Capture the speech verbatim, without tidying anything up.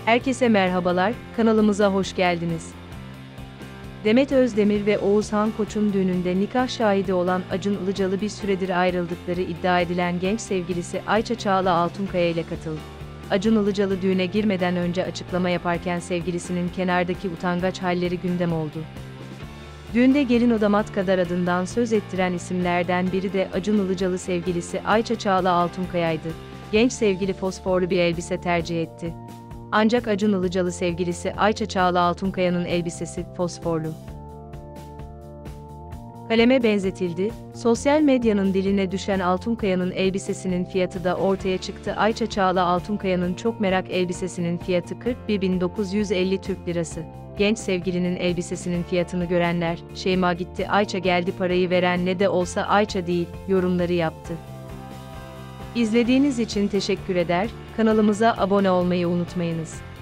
Herkese merhabalar, kanalımıza hoş geldiniz. Demet Özdemir ve Oğuzhan Koç'un düğününde nikah şahidi olan Acun Ilıcalı bir süredir ayrıldıkları iddia edilen genç sevgilisi Ayça Çağla Altunkaya ile katıldı. Acun Ilıcalı düğüne girmeden önce açıklama yaparken sevgilisinin kenardaki utangaç halleri gündem oldu. Düğünde gelin o damat kadar adından söz ettiren isimlerden biri de Acun Ilıcalı sevgilisi Ayça Çağla Altunkaya'ydı. Genç sevgili fosforlu bir elbise tercih etti. Ancak Acun Ilıcalı sevgilisi Ayça Çağla Altunkaya'nın elbisesi fosforlu kaleme benzetildi. Sosyal medyanın diline düşen Altunkaya'nın elbisesinin fiyatı da ortaya çıktı. Ayça Çağla Altunkaya'nın çok merak elbisesinin fiyatı kırk bir bin dokuz yüz elli Türk Lirası. Genç sevgilinin elbisesinin fiyatını görenler, "Şeyma gitti, Ayça geldi, parayı veren ne de olsa Ayça değil" yorumları yaptı. İzlediğiniz için teşekkür eder, kanalımıza abone olmayı unutmayınız.